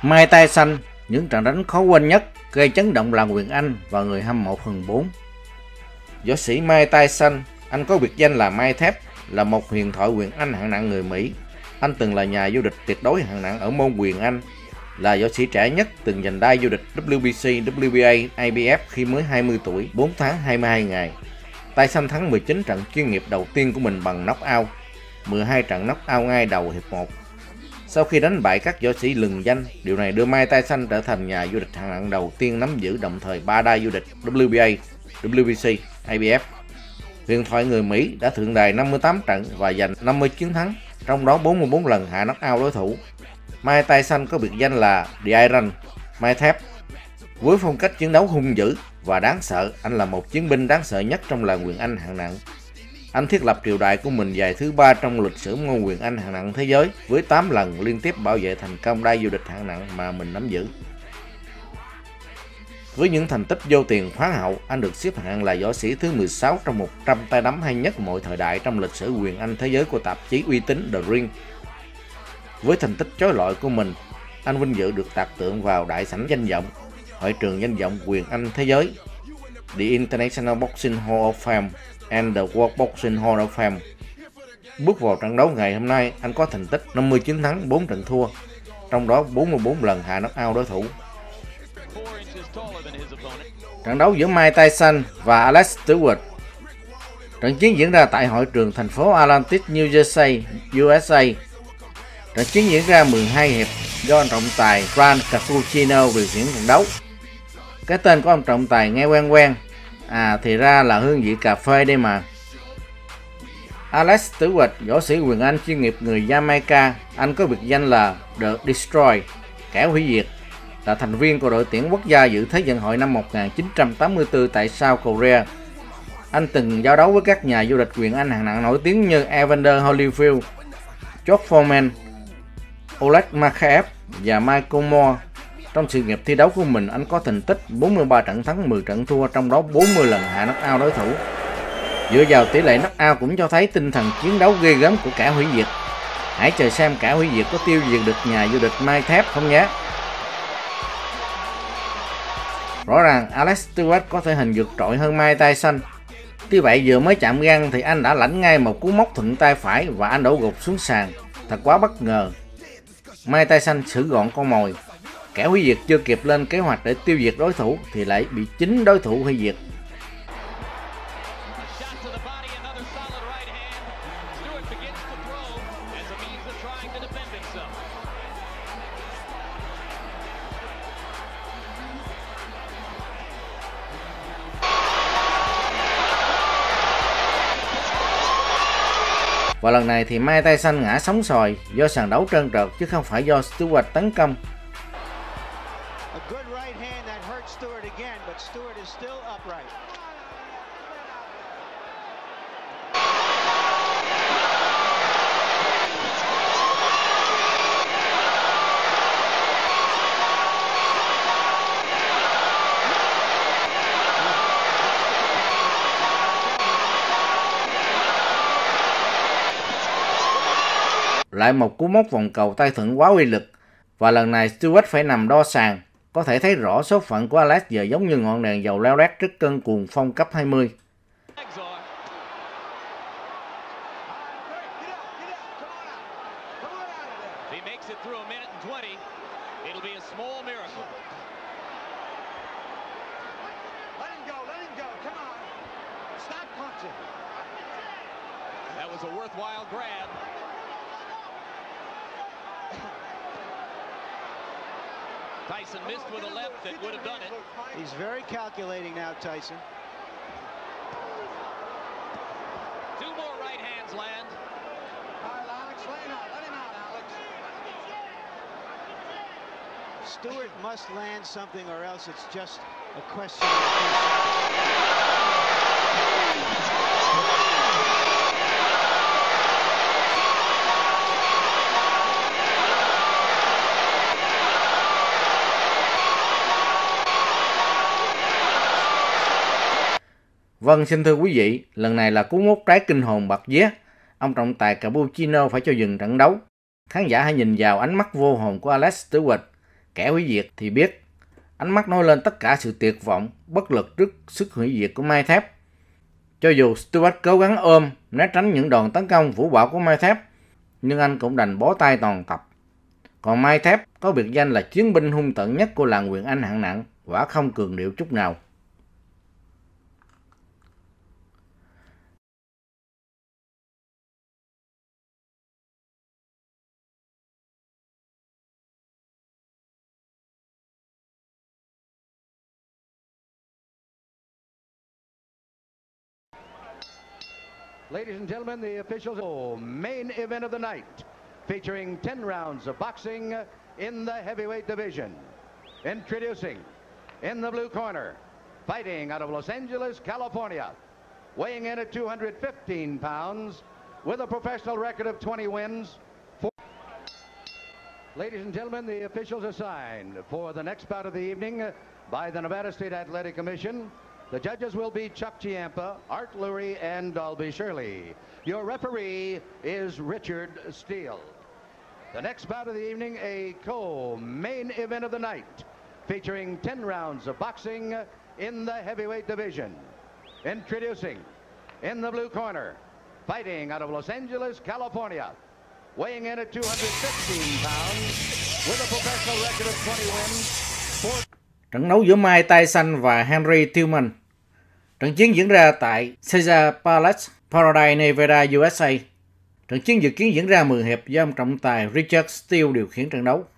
Mike Tyson, những trận đánh khó quên nhất gây chấn động làng quyền Anh và người hâm mộ phần 4. Võ sĩ Mike Tyson, anh có biệt danh là Mike Thép, là một huyền thoại quyền Anh hạng nặng người Mỹ. Anh từng là nhà vô địch tuyệt đối hạng nặng ở môn quyền Anh, là võ sĩ trẻ nhất từng giành đai vô địch WBC, WBA, IBF khi mới 20 tuổi, 4 tháng 22 ngày. Tyson thắng 19 trận chuyên nghiệp đầu tiên của mình bằng knockout, 12 trận knockout ngay đầu hiệp 1. Sau khi đánh bại các võ sĩ lừng danh, điều này đưa Mike Tyson trở thành nhà vô địch hạng nặng đầu tiên nắm giữ đồng thời 3 đai vô địch WBA, WBC, IBF. Huyền thoại người Mỹ đã thượng đài 58 trận và giành 50 chiến thắng, trong đó 44 lần hạ knockout đối thủ. Mike Tyson có biệt danh là The Iron, Mike Thép. Với phong cách chiến đấu hung dữ và đáng sợ, anh là một chiến binh đáng sợ nhất trong làng quyền Anh hạng nặng. Anh thiết lập triều đại của mình dài thứ 3 trong lịch sử môn quyền Anh hạng nặng thế giới, với 8 lần liên tiếp bảo vệ thành công đai vô địch hạng nặng mà mình nắm giữ. Với những thành tích vô tiền khoáng hậu, anh được xếp hạng là võ sĩ thứ 16 trong 100 tay đấm hay nhất mọi thời đại trong lịch sử quyền Anh thế giới của tạp chí uy tín The Ring. Với thành tích chói lọi của mình, anh vinh dự được tạc tượng vào đại sảnh danh vọng, hội trường danh vọng quyền Anh thế giới, The International Boxing Hall of Fame and the World Boxing Hall of Fame. Bước vào trận đấu ngày hôm nay, anh có thành tích 50 chiến thắng, 4 trận thua, trong đó 44 lần hạ knockout đối thủ. Trận đấu giữa Mike Tyson và Alex Stewart. Trận chiến diễn ra tại hội trường thành phố Atlantic, New Jersey, USA. Trận chiến diễn ra 12 hiệp do ông trọng tài Frank Cappuccino điều khiển trận đấu. Cái tên của ông trọng tài nghe quen quen, thì ra là hương vị cà phê đây mà. Alex Stewart, võ sĩ quyền Anh chuyên nghiệp người Jamaica, anh có biệt danh là The Destroy, kẻ hủy diệt, là thành viên của đội tuyển quốc gia dự Thế vận hội năm 1984 tại South Korea. Anh từng giao đấu với các nhà vô địch quyền Anh hạng nặng nổi tiếng như Evander Holyfield, George Foreman, Oleg Makaev và Michael Moore. Trong sự nghiệp thi đấu của mình, anh có thành tích 43 trận thắng, 10 trận thua, trong đó 40 lần hạ knockout đối thủ. Dựa vào tỷ lệ knockout cũng cho thấy tinh thần chiến đấu ghê gớm của kẻ hủy diệt. Hãy chờ xem kẻ hủy diệt có tiêu diệt được nhà vô địch Mike Thép không nhé. Rõ ràng Alex Stewart có thể hình vượt trội hơn Mike Tyson. Tuy vậy vừa mới chạm găng thì anh đã lãnh ngay một cú móc thuận tay phải và anh đổ gục xuống sàn. Thật quá bất ngờ. Mike Tyson xử gọn con mồi. Kẻ hủy diệt chưa kịp lên kế hoạch để tiêu diệt đối thủ thì lại bị chính đối thủ hủy diệt. Và lần này thì Mike Tyson ngã sóng sòi do sàn đấu trơn trượt chứ không phải do Stewart tấn công. Lại một cú móc vòng cầu tay thuận quá uy lực, và lần này Stewart phải nằm đo sàn. Có thể thấy rõ số phận của Alex giờ giống như ngọn đèn dầu leo đét trước cơn cuồng phong cấp 20. Tyson missed with a left that would have done it. He's very calculating now, Tyson. Two more right hands land. All right, Alex, lay him out. Let him out, Alex. Stewart must land something or else it's just a question of a few seconds. Vâng, xin thưa quý vị, lần này là cú móc trái kinh hồn bật vía. Ông trọng tài Cappuccino phải cho dừng trận đấu. Khán giả hãy nhìn vào ánh mắt vô hồn của Alex Stewart. kẻ hủy diệt thì biết. Ánh mắt nói lên tất cả sự tuyệt vọng, bất lực trước sức hủy diệt của Mai Thép. Cho dù Stewart cố gắng ôm, né tránh những đòn tấn công vũ bão của Mai Thép, nhưng anh cũng đành bó tay toàn tập. Còn Mai Thép có biệt danh là chiến binh hung tợn nhất của làng Quyền Anh hạng nặng, quả không cường điệu chút nào. Ladies and gentlemen, the officials main event of the night, featuring 10 rounds of boxing in the heavyweight division. Introducing, in the blue corner, fighting out of Los Angeles, California, weighing in at 215 pounds, with a professional record of 20 wins. Ladies and gentlemen, the officials assigned for the next bout of the evening by the Nevada State Athletic Commission. The judges will be Chuck Chiampa, Art Lurie, and Dalby Shirley. Your referee is Richard Steele. The next bout of the evening, a co-main event of the night, featuring 10 rounds of boxing in the heavyweight division. Introducing, in the blue corner, fighting out of Los Angeles, California, weighing in at 215 pounds, with a professional record of 20 wins. Trận đấu giữa Mike Tyson và Henry Tillman. Trận chiến diễn ra tại Caesars Palace, Paradise, Nevada, USA. Trận chiến dự kiến diễn ra 10 hiệp do ông trọng tài Richard Steele điều khiển trận đấu.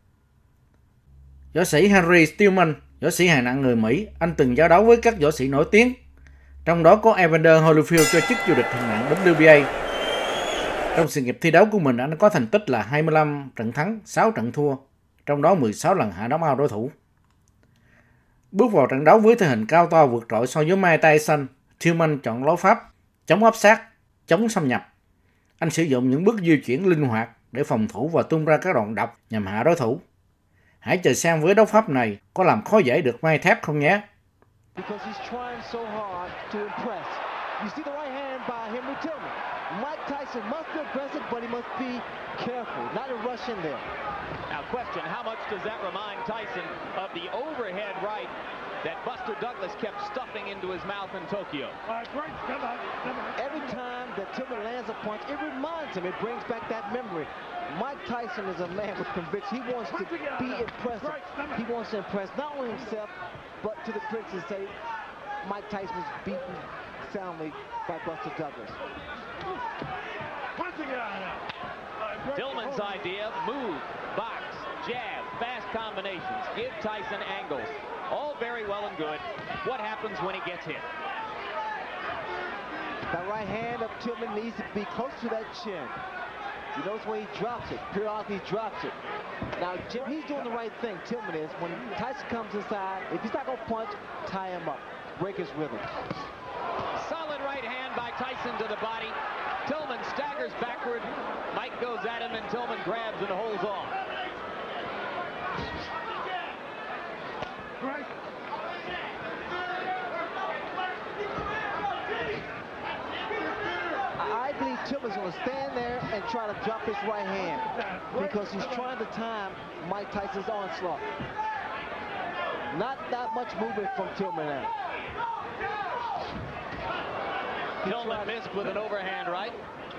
Võ sĩ Henry Tillman, võ sĩ hạng nặng người Mỹ, anh từng giao đấu với các võ sĩ nổi tiếng, trong đó có Evander Holyfield cho chức vô địch hạng nặng WBA. Trong sự nghiệp thi đấu của mình, anh có thành tích là 25 trận thắng, 6 trận thua, trong đó 16 lần hạ knock out đối thủ. Bước vào trận đấu với thể hình cao to vượt trội so với Mike Tyson, Tillman chọn lối pháp chống áp sát, chống xâm nhập. Anh sử dụng những bước di chuyển linh hoạt để phòng thủ và tung ra các đòn độc nhằm hạ đối thủ. Hãy chờ xem với đấu pháp này có làm khó dễ được Mai Thép không nhé. Mike Tyson must be aggressive, but he must be careful, not to rush in there. Now, question, how much does that remind Tyson of the overhead right that Buster Douglas kept stuffing into his mouth in Tokyo? Every time that Tillman lands a punch, it reminds him, it brings back that memory. Mike Tyson is a man with conviction. He wants to be impressive. He wants to impress not only himself, but to the critics and say, Mike Tyson was beaten soundly by Buster Douglas. Tillman's idea, move, box, jab, fast combinations, give Tyson angles. All very well and good. What happens when he gets hit? That right hand of Tillman needs to be close to that chin. You notice when he drops it, periodically drops it. Now, Jim, he's doing the right thing, Tillman is. When Tyson comes inside, if he's not going to punch, tie him up, break his rhythm. Solid right hand by Tyson to the body. Tillman staggers backward. Mike goes at him, and Tillman grabs and holds on. I believe Tillman's going to stand there and try to drop his right hand because he's trying to time Mike Tyson's onslaught. Not that much movement from Tillman now. Tillman missed with an overhand right.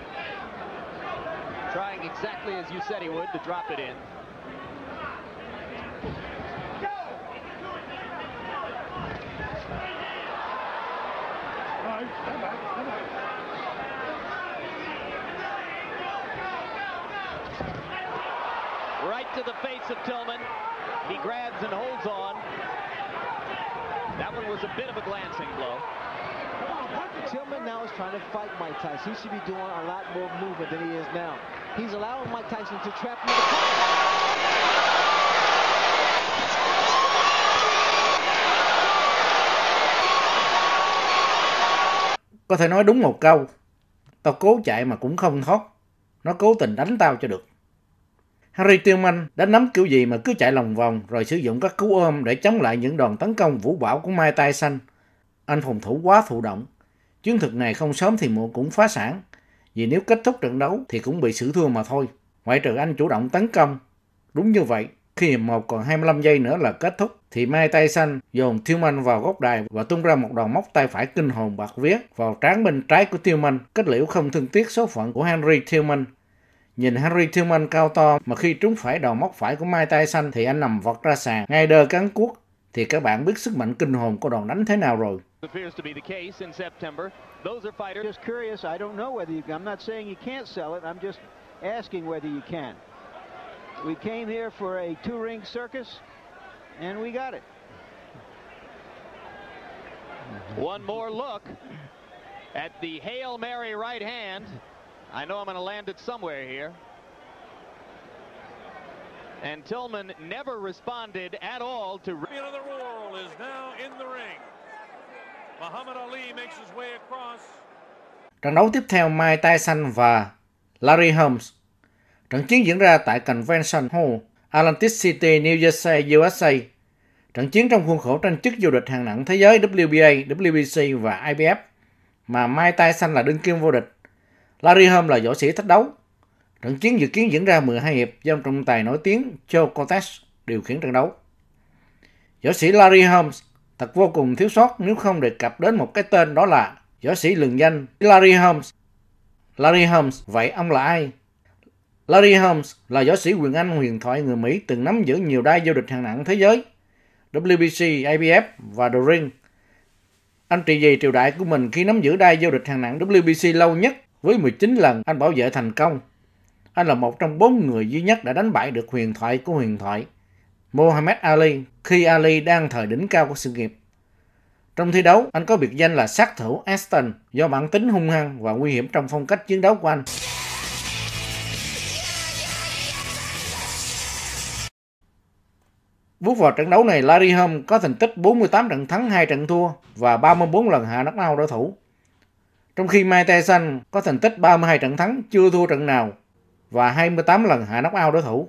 Trying exactly as you said he would to drop it in. Right to the face of Tillman. He grabs and holds on. That one was a bit of a glancing blow. Tillman now is trying to fight Mike Tyson. He should be doing a lot more movement than he is now. He's allowing Mike Tyson to trap him in the corner. Có thể nói đúng một câu, tao cố chạy mà cũng không thoát, nó cố tình đánh tao cho được. Henry Tillman đã nắm kiểu gì mà cứ chạy lòng vòng rồi sử dụng các cú ôm để chống lại những đòn tấn công vũ bão của Mike Tyson. Anh phòng thủ quá thụ động. Chiến thuật này không sớm thì muộn cũng phá sản, vì nếu kết thúc trận đấu thì cũng bị xử thua mà thôi, ngoại trừ anh chủ động tấn công. Đúng như vậy, Khi hiệp 1 còn 25 giây nữa là kết thúc, thì Mike Tyson dồn Tillman vào góc đài và tung ra một đòn móc tay phải kinh hồn bạt vía vào trán bên trái của Tillman, kết liễu không thương tiếc số phận của Henry Tillman. Nhìn Henry Tillman cao to mà khi trúng phải đòn móc phải của Mike Tyson thì anh nằm vọt ra sàn, ngay đơ cán cuốc, thì các bạn biết sức mạnh kinh hồn của đòn đánh thế nào rồi. Just curious. I don't know whether I'm not saying you can't sell it. I'm just asking whether you can. We came here for a two-ring circus, and we got it. One more look at the Hail Mary right hand. I know I'm going to land it somewhere here. And Tillman never responded at all to... Champion of the world is now in the ring. Muhammad Ali makes his way across. Trận đấu tiếp theo Mike Tyson và Larry Holmes. Trận chiến diễn ra tại Convention Hall, Atlantic City, New Jersey, USA. Trận chiến trong khuôn khổ tranh chức vô địch hạng nặng thế giới WBA, WBC và IBF mà Mike Tyson là đương kim vô địch. Larry Holmes là võ sĩ thách đấu. Trận chiến dự kiến diễn ra 12 hiệp do trọng tài nổi tiếng Joe Cortez điều khiển trận đấu. Võ sĩ Larry Holmes thật vô cùng thiếu sót nếu không đề cập đến một cái tên, đó là võ sĩ lừng danh Larry Holmes. Larry Holmes, vậy ông là ai? Larry Holmes là võ sĩ quyền Anh huyền thoại người Mỹ từng nắm giữ nhiều đai vô địch hạng nặng thế giới, WBC, IBF và The Ring. Anh trị vì triều đại của mình khi nắm giữ đai vô địch hạng nặng WBC lâu nhất với 19 lần anh bảo vệ thành công. Anh là một trong 4 người duy nhất đã đánh bại được huyền thoại của huyền thoại, Muhammad Ali, khi Ali đang thời đỉnh cao của sự nghiệp. Trong thi đấu, anh có biệt danh là sát thủ Aston do bản tính hung hăng và nguy hiểm trong phong cách chiến đấu của anh. Bước vào trận đấu này, Larry Holmes có thành tích 48 trận thắng, 2 trận thua và 34 lần hạ knockout đối thủ. Trong khi Mike Tyson có thành tích 32 trận thắng, chưa thua trận nào và 28 lần hạ knockout đối thủ.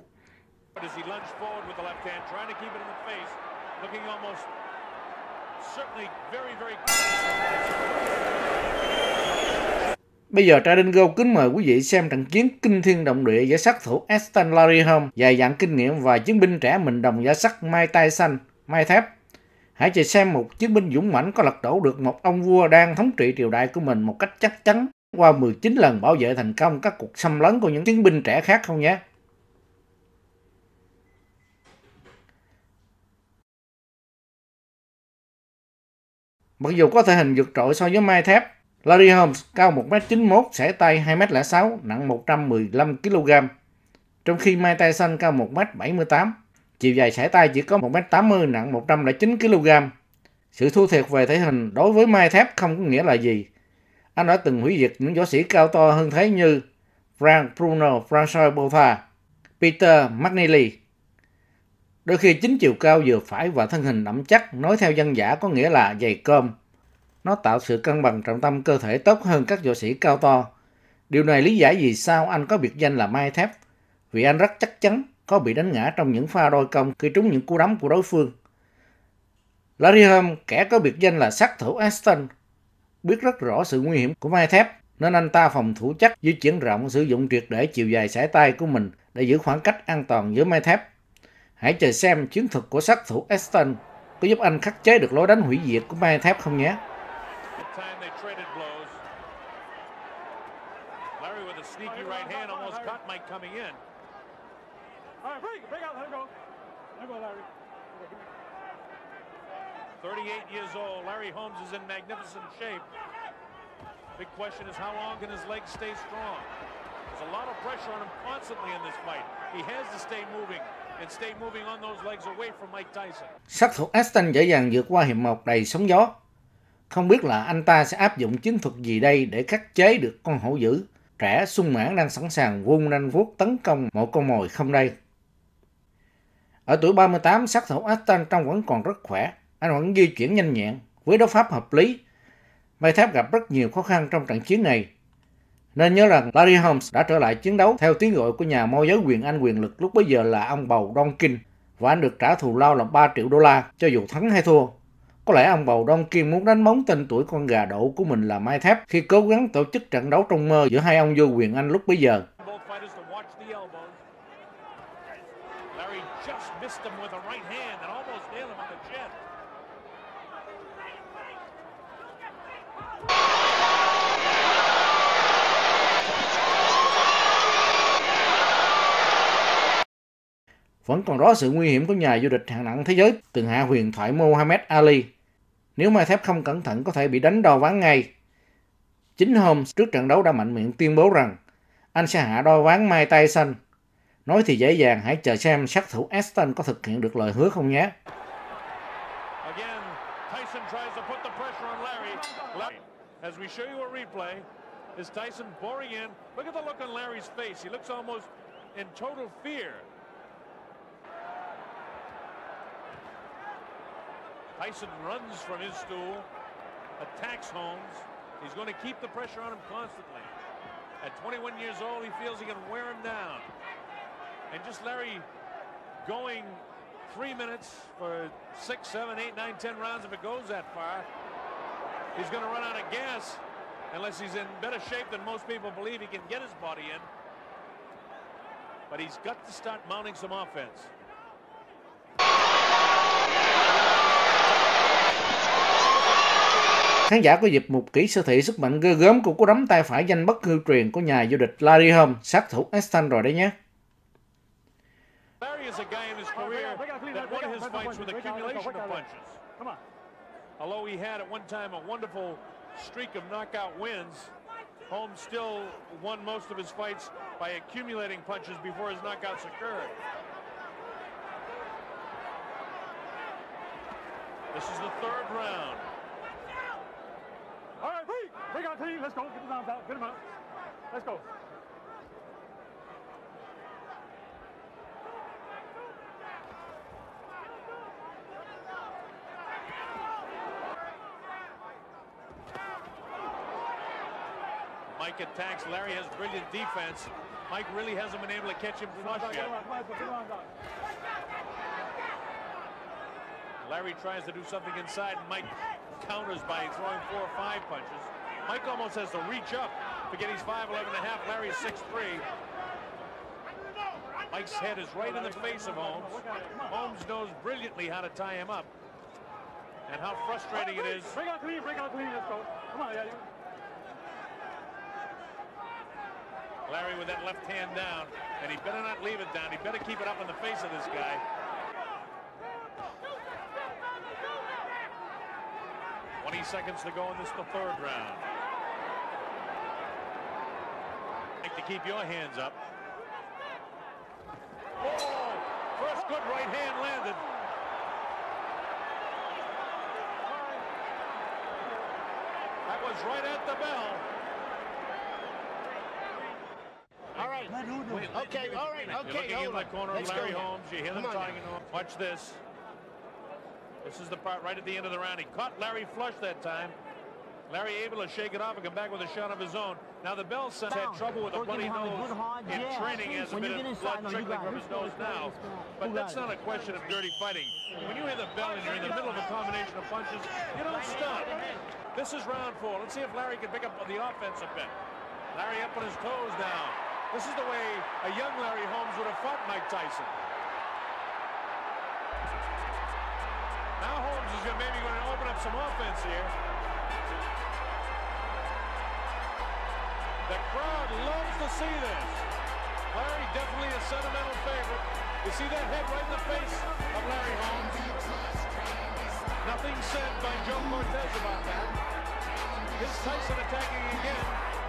Bây giờ Trading kính mời quý vị xem trận chiến kinh thiên động địa giữa sát thủ Aston Larry Holmes, dày dặn kinh nghiệm và chiến binh trẻ mình đồng giá sắt Mike Tyson, Mike Thép. Hãy chờ xem một chiến binh dũng mãnh có lật đổ được một ông vua đang thống trị triều đại của mình một cách chắc chắn qua 19 lần bảo vệ thành công các cuộc xâm lấn của những chiến binh trẻ khác không nhé. Mặc dù có thể hình vượt trội so với Mike Thép, Larry Holmes cao 1m91, xẻ tay 2m06, nặng 115 kg, trong khi Mike Tyson cao 1m78, chiều dài xẻ tay chỉ có 1m80, nặng 109 kg. Sự thua thiệt về thể hình đối với Mike Thép không có nghĩa là gì. Anh đã từng hủy diệt những võ sĩ cao to hơn thế như Frank Bruno, François Botha, Peter McNeely. Đôi khi chính chiều cao vừa phải và thân hình đậm chắc, nói theo dân dã có nghĩa là dày cơm. Nó tạo sự cân bằng trọng tâm cơ thể tốt hơn các võ sĩ cao to. Điều này lý giải vì sao anh có biệt danh là Mike Thép, vì anh rất chắc chắn có bị đánh ngã trong những pha đôi công khi trúng những cú đấm của đối phương. Larry Holmes, kẻ có biệt danh là sát thủ Aston, biết rất rõ sự nguy hiểm của Mike Thép, nên anh ta phòng thủ chắc, di chuyển rộng, sử dụng triệt để chiều dài xẻ tay của mình để giữ khoảng cách an toàn với Mike Thép. Hãy chờ xem chiến thuật của sát thủ Aston có giúp anh khắc chế được lối đánh hủy diệt của Mike Thép không nhé. Sneaky right hand almost caught Mike coming in. All right, break out, let go. Let go, Larry. 38 years old, Larry Holmes is in magnificent shape. Big question is how long can his legs stay strong? There's a lot of pressure on him constantly in this fight. He has to stay moving and stay moving on those legs away from Mike Tyson. Sát thủ Aston dễ dàng vượt qua hiệp 1 đầy sóng gió. Không biết là anh ta sẽ áp dụng chiến thuật gì đây để khắc chế được con hổ dữ trẻ sung mãn đang sẵn sàng vung nanh vuốt tấn công một con mồi không đây. Ở tuổi 38, sát thủ Aston trông vẫn còn rất khỏe, anh vẫn di chuyển nhanh nhẹn với đấu pháp hợp lý. Mike Thép gặp rất nhiều khó khăn trong trận chiến này. Nên nhớ rằng Larry Holmes đã trở lại chiến đấu theo tiếng gọi của nhà môi giới quyền Anh quyền lực lúc bấy giờ là ông bầu Donkin, và anh được trả thù lao là 3 triệu đô la cho dù thắng hay thua. Có lẽ ông bầu Donkin muốn đánh bóng tên tuổi con gà đổ của mình là Mike Thép khi cố gắng tổ chức trận đấu trong mơ giữa hai ông vua quyền Anh lúc bấy giờ. him with a right hand and almost nailed him on the chin. Vẫn còn đó sự nguy hiểm của nhà vô địch hạng nặng thế giới từng hạ huyền thoại Muhammad Ali. Nếu Mai Thép không cẩn thận có thể bị đánh đo ván ngay. Chính Holmes trước trận đấu đã mạnh miệng tuyên bố rằng anh sẽ hạ đo ván Mike Tyson. Nói thì dễ dàng, hãy chờ xem sát thủ Aston có thực hiện được lời hứa không nhé. Again, Tyson tries to put the pressure on Larry. As we show you a replay, is Tyson boring in? Look at the look on Larry's face. He looks almost in total fear. Tyson runs from his stool, attacks Holmes. He's going to keep the pressure on him constantly. At 21 years old, he feels he can wear him down. And just Larry going 3 minutes for 6, 7, 8, 9, 10 rounds, if it goes that far, he's going to run out of gas unless he's in better shape than most people believe he can get his body in. But he's got to start mounting some offense. Khán giả có dịp mục kỹ siêu thị sức mạnh ghê gớm của cú đấm tay phải danh bất hư truyền của nhà vô địch Larry Holmes, sát thủ Aston rồi đấy nhé. Larry is a guy in his career that won his fights with accumulation of punches. Although he had at one time a wonderful streak of knockout wins, Holmes still won most of his fights by accumulating punches before his knockouts occurred. This is the third round. All right, bring on clean. Let's go. Get the rounds out. Get him out. Let's go. Mike attacks. Larry has brilliant defense. Mike really hasn't been able to catch him flush yet. Larry tries to do something inside. Mike counters by throwing 4 or 5 punches. Mike almost has to reach up to get his 5'11 and a half. Larry's 6'3". Mike's head is right in the face of Holmes. Holmes knows brilliantly how to tie him up and how frustrating it is. Bring on clean. Let's go. Come on, yeah. Larry with that left hand down, and he better not leave it down. He better keep it up in the face of this guy. 20 seconds to go in this, the third round. To keep your hands up. Oh, first good right hand landed. That was right at the bell. All right. Okay, all right, You're okay. looking in the corner of Larry Holmes. You hear them Come on talking to him. Watch this. This is the part right at the end of the round. He caught Larry flush that time. Larry able to shake it off and come back with a shot of his own. Now the Bell son had trouble with a bloody nose in training. He has a bit of blood trickling from his nose now. But that's not a question of dirty fighting. When you hear the bell and you're in the middle of a combination of punches, you don't stop. This is round 4. Let's see if Larry can pick up the offense a bit. Larry up on his toes now. This is the way a young Larry Holmes would have fought Mike Tyson. Now Holmes is maybe going to open up some offense here. The crowd loves to see this. Larry definitely a sentimental favorite. You see that head right in the face of Larry Holmes. Nothing said by Joe Cortez about that. Here's Tyson attacking again.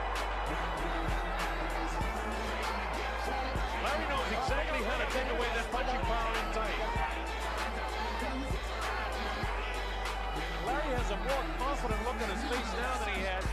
Larry knows exactly how to take away that punching power in tight. Larry has a more confident look on his face now than he had.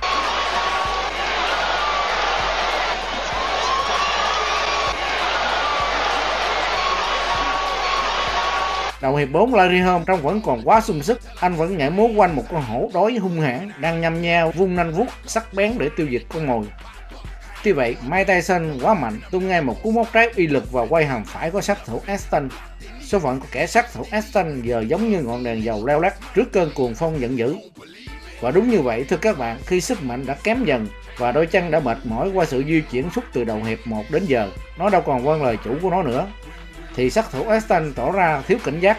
Đầu hiệp 4, Larry Holmes trông vẫn còn quá sung sức. Anh vẫn nhảy múa quanh một con hổ đói hung hãn đang nhăm nhao vung nanh vuốt sắc bén để tiêu diệt con mồi. Tuy vậy, Mike Tyson quá mạnh, tung ngay một cú móc trái uy lực vào quai hàm phải của sát thủ Aston. Số phận của kẻ sát thủ Aston giờ giống như ngọn đèn dầu leo lắt trước cơn cuồng phong giận dữ. Và đúng như vậy thưa các bạn, khi sức mạnh đã kém dần và đôi chân đã mệt mỏi qua sự di chuyển suốt từ đầu hiệp 1 đến giờ, nó đâu còn vâng lời chủ của nó nữa. thì sát thủ Aston tỏ ra thiếu cảnh giác.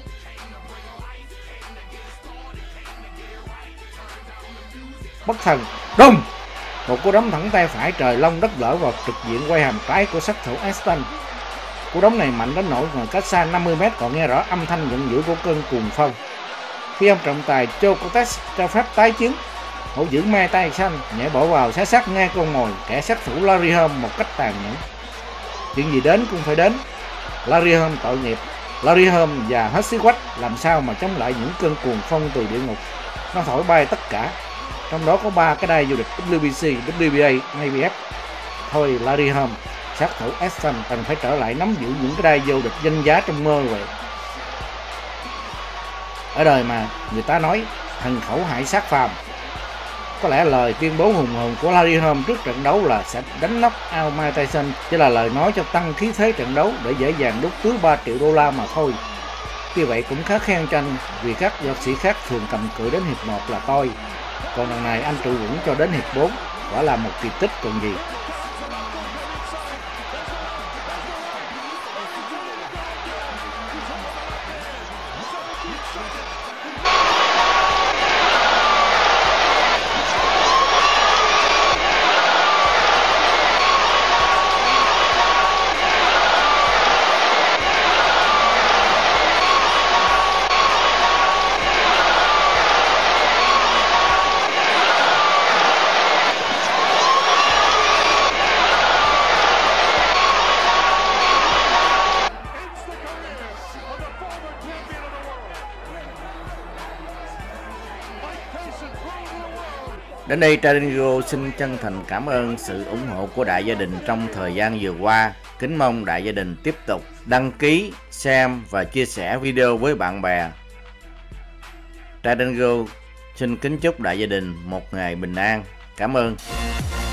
Bất thần, đùng! Một cú đấm thẳng tay phải trời long đất lở vào trực diện quay hàm trái của sát thủ Aston. Cú đấm này mạnh đến nỗi ngoài cách xa 50 m còn nghe rõ âm thanh giận dữ của cơn cuồng phong. Khi ông trọng tài Joe Cortez cho phép tái chiến, hổ dữ Mike Tyson nhảy bỏ vào xé xác ngay con mồi kẻ sát thủ Larry Holmes một cách tàn nhẫn. Chuyện gì đến cũng phải đến. Larry Holmes tội nghiệp. Larry Holmes và Husky Watt làm sao mà chống lại những cơn cuồng phong từ địa ngục. Nó thổi bay tất cả, trong đó có 3 cái đai vô địch WBC, WBA, ABF. Thôi Larry Holmes, sát thủ Aston cần phải trở lại nắm giữ những cái đai vô địch danh giá trong mơ vậy. Ở đời mà người ta nói thần khẩu hại sát phàm. Có lẽ lời tuyên bố hùng hồn của Larry Holmes trước trận đấu là sẽ đánh knock out Mike Tyson chỉ là lời nói cho tăng khí thế trận đấu để dễ dàng đút túi 3 triệu đô la mà thôi. Tuy vậy cũng khá khen cho anh vì các võ sĩ khác thường cầm cự đến hiệp 1 là tôi. Còn lần này anh trụ vững cho đến hiệp 4, quả là một kỳ tích còn gì. Đến đây Tradingo xin chân thành cảm ơn sự ủng hộ của đại gia đình trong thời gian vừa qua. Kính mong đại gia đình tiếp tục đăng ký, xem và chia sẻ video với bạn bè. Tradingo xin kính chúc đại gia đình một ngày bình an. Cảm ơn.